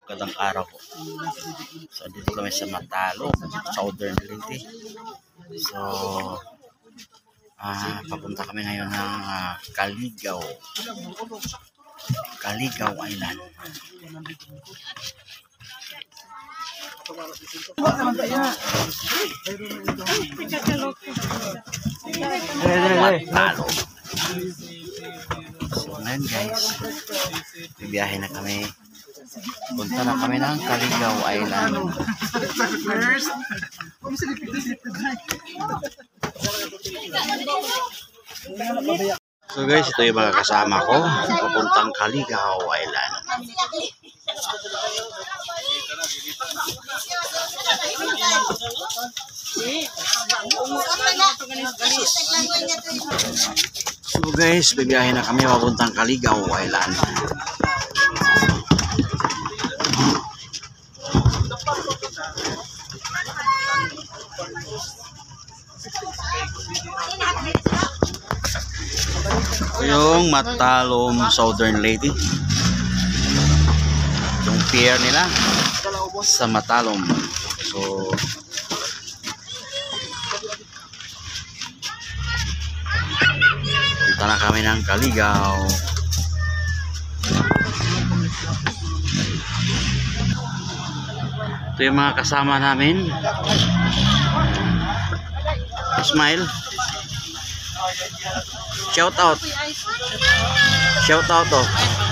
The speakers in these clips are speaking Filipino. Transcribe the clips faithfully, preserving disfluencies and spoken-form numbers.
Magandang araw po. So dito kami sa Matalo, Southern Leyte. So ah papunta kami ngayon ng uh, Caligaw. Caligaw Island. Matalo. So ngayon guys, bibiyahe na kami. Punta na kami ng Caligaw Island. So guys, ito yung mga kasama ko papuntang Caligaw Island. So guys, bibiyahe na kami papuntang Caligaw Island. Yung Matalom Southern Leyte, yung pier nila sa Matalom. So punta na kami ng Caligaw. Ito yung mga kasama namin. Smile. Shout out. Shout out oh.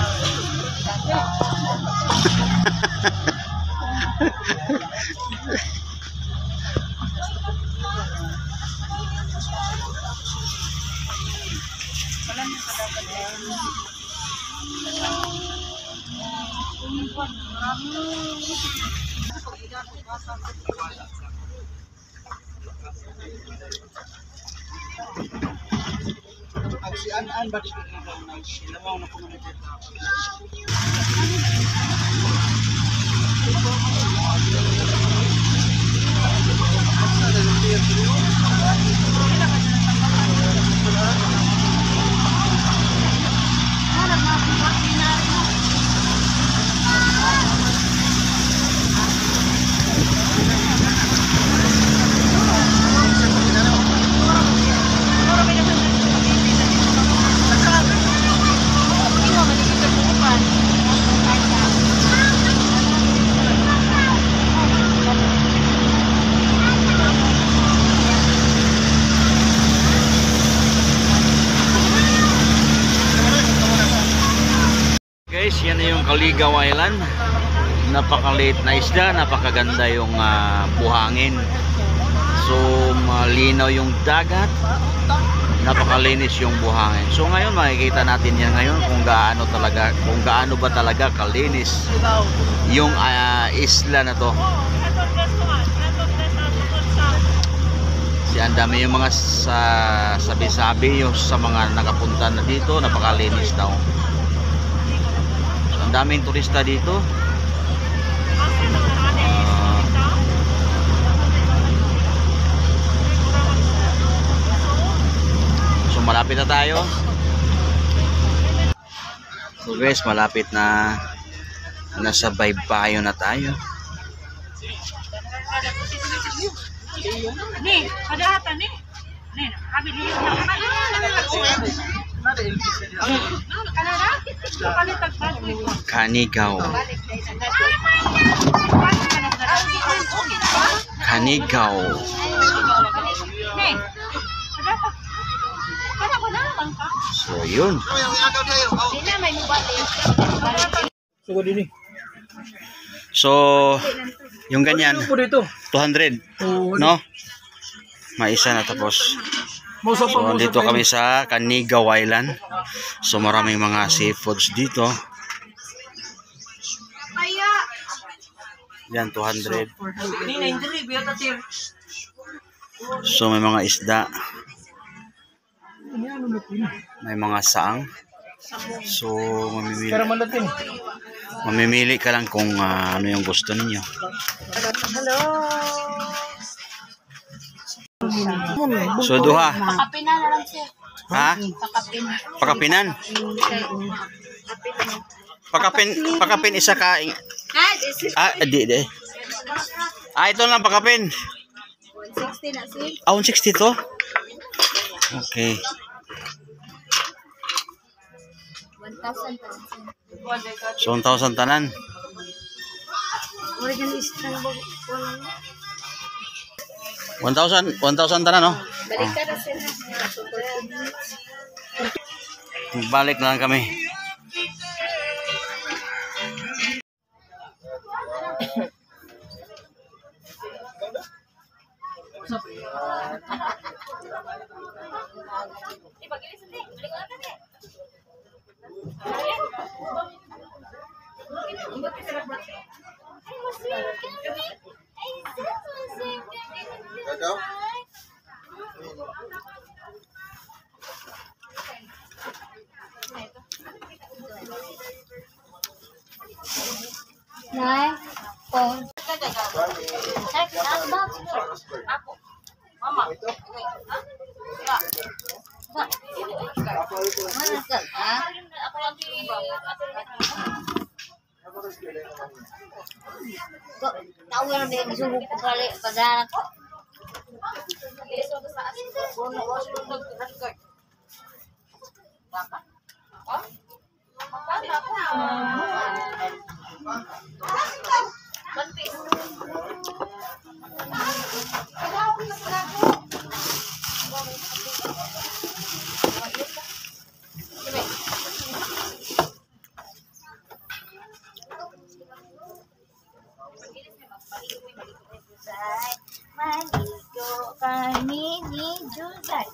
Si An-An ba dito na lawang na puno nito. Guys, yan na yung Caligaw Island. Napakaliit na isda, napakaganda yung uh, buhangin. So malinaw yung dagat, napakalinis yung buhangin. So ngayon makikita natin yan ngayon kung gaano talaga, kung gaano ba talaga kalinis yung uh, isla na to. Si ang dami yung mga sa sabi-sabi yung sa mga nakapunta na dito, napakalinis daw. Daming turista dito. Uh, so malapit na tayo. So guys, malapit na, nasa Baybayon na tayo. Ni, kadahatan ni. Ni, abi liyo na. Caligaw. Caligaw. So yun. So yung ganyan two hundred, no? May isa na tapos. So dito kami sa Caligaw Island. So maraming mga seafoods dito. Yan two hundred. So may mga isda. May mga saang. So mamimili. Mamimili ka lang kung uh, ano yung gusto ninyo. Hello. So duha. Pakapinan na lang siya. Ha? Pakapin. Pakapinan. Pakapin, pakapin isa ka. Ah, this is Ah, di, di. Ah, ito lang pakapin. one sixty na si. Ah, one sixty to? Okay. one thousand. So, one thousand tanan. Original is one thousand, one thousand tanan, no? balik ka na sila. Balik na lang kami. Gagaw? Nay, phone. Ako. Mama. Mana ka? Ha? Ako lagi kok tahu yang dia disuruh kembali pada kok. Maligo kami di Julai.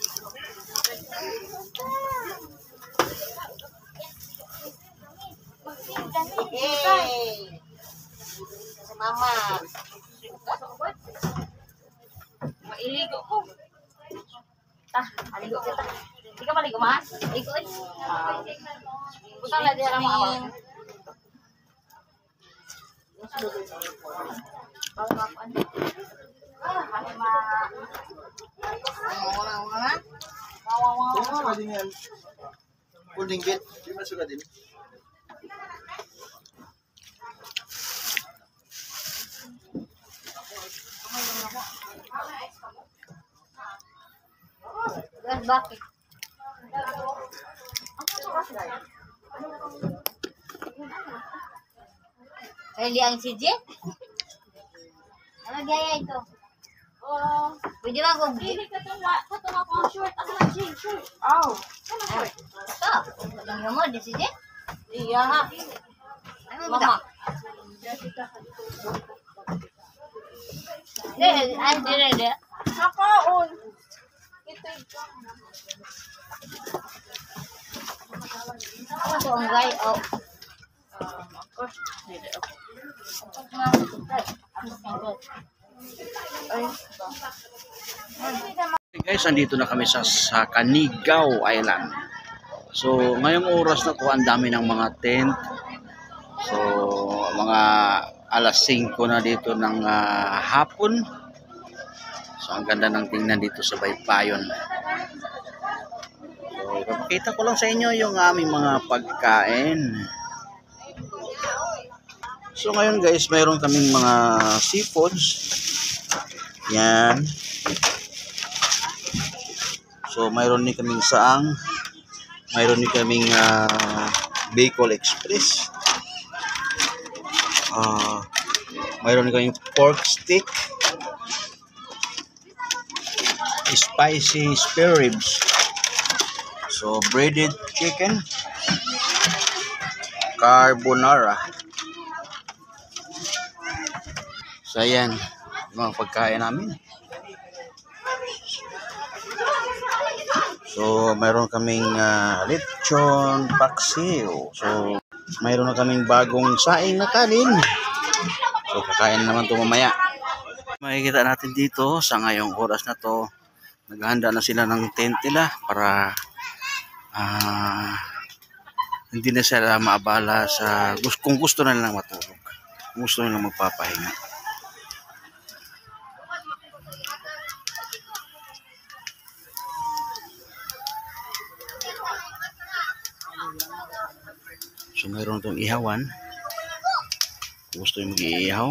Hey, mama. Mailigo ko. Tah, maligo kita. Hindi ka maligo, mas? Maligo eh. Butang na diya lang mga awal. Bago ako ano? Ah, kami ma... Wala-wala. Di Wala-wala. masuka din yan. Holding gate. Di masuka din. Gas bakit? Ready ang si J? Ano gaya ito? Oh, pwede ba kung Hindi ka tunga, katunga ko ang short, asa lang jeans, short. Oh. Ito. Ito mo, di si J? Iya ha. Ano ba ito? Hindi, ay, hindi, hindi. Nakaon. Ito ikaw. Ako ito ang gay, oh. Okay guys, andito na kami sa, sa Canigao Island. So, ngayong oras na to, ang dami ng mga tent. So, mga alas singko na dito ng ah, hapon. So, ang ganda ng tingnan dito sa Baypayon. So, ipapakita ko lang sa inyo yung aming mga pagkain. So, ngayon guys, mayroon kaming mga seafoods. Yan. So, mayroon din kaming saang. Mayroon din kaming uh, Bicol Express. Uh, mayroon din kaming pork stick. Spicy spare ribs. So, breaded chicken. Carbonara. So, ayan. Yung mga pagkain namin. So, mayroon kaming uh, lechon, paksiw. So, mayroon na kaming bagong saing na kanin. So, kakain naman ito mamaya. Makikita natin dito sa ngayong oras na to, naghahanda na sila ng tent nila para uh, hindi na sila maabala sa kung gusto na nilang matulog. Kung gusto na nilang magpapahinga. So So mayroon itong ihawan. Gusto yung mag-iihaw.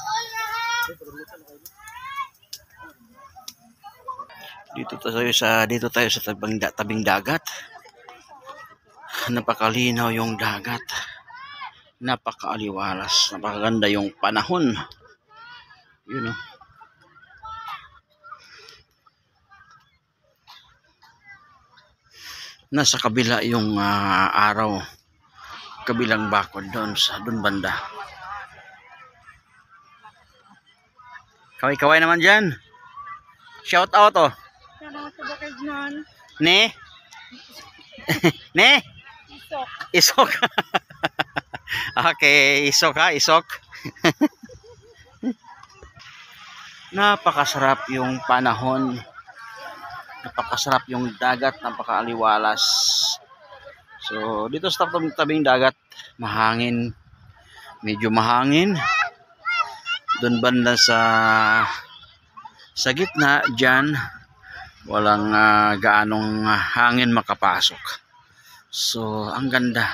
Dito tayo sa dito tayo sa tabing, tabing dagat. Napakalinaw yung dagat. Napakaaliwalas, napakaganda yung panahon. You know. Nasa kabila yung uh, araw. Kabilang bakod doon sa doon banda. Kaway-kaway naman dyan. Shout out oh. Ne? Ne? Isok. Isok. Okay, isok ha, isok. Napakasarap yung panahon. Napakasarap yung dagat, napakaaliwalas. So, dito sa tabing, tabing dagat, mahangin. Medyo mahangin. Doon banda sa sa gitna diyan, walang uh, gaanong hangin makapasok. So, ang ganda.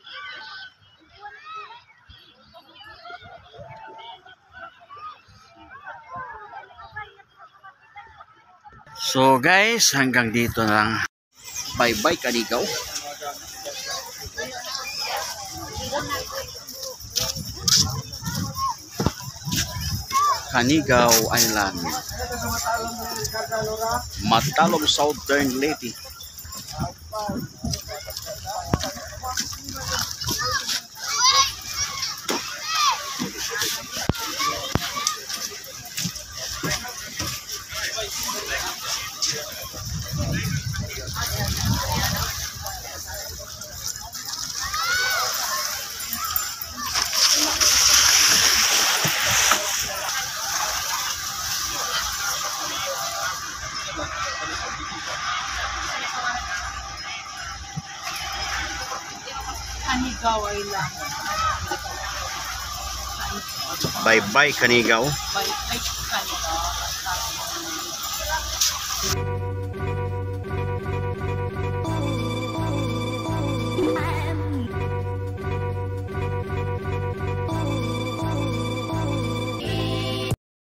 So guys, hanggang dito na lang. Bye-bye Kanigaw. Kanigaw Island. Matalom, Southern Leyte. Kanigaw Island. Bye-bye Kanigaw. Bye. Ay, Kanigaw.